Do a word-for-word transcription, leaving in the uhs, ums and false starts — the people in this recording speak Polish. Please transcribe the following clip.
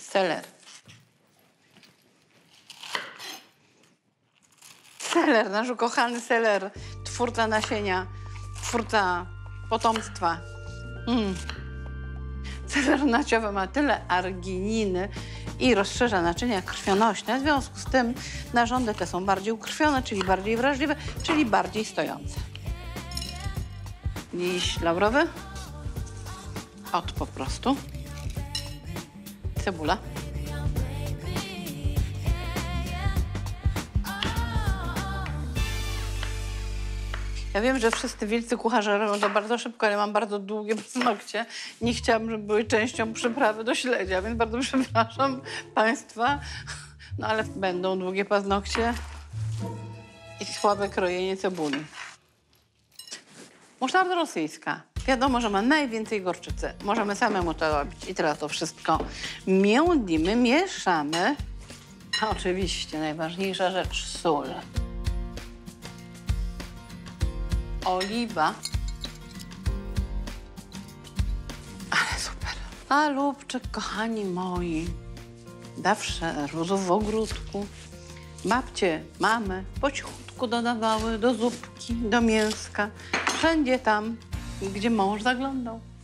Seler. Seler, nasz ukochany seler. Twórca nasienia, twórca potomstwa. Mm. Seler naciowy ma tyle argininy i rozszerza naczynia krwionośne. W związku z tym narządy te są bardziej ukrwione, czyli bardziej wrażliwe, czyli bardziej stojące. Liść laurowy. Ot po prostu. Cebula. Ja wiem, że wszyscy wielcy kucharze robią to bardzo szybko, ale mam bardzo długie paznokcie. Nie chciałabym, żeby były częścią przyprawy do śledzia, więc bardzo przepraszam Państwa. No ale będą długie paznokcie i słabe krojenie cebuli. Musztarda rosyjska. Wiadomo, że ma najwięcej gorczycy. Możemy samemu to robić. I teraz to wszystko międlimy, mieszamy. A oczywiście najważniejsza rzecz, sól. Oliwa. Ale super. A lubczyk, kochani moi, zawsze rósł w ogródku. Babcie, mamy po cichutku dodawały do zupki, do mięska. Wszędzie tam, gdzie mąż zaglądał.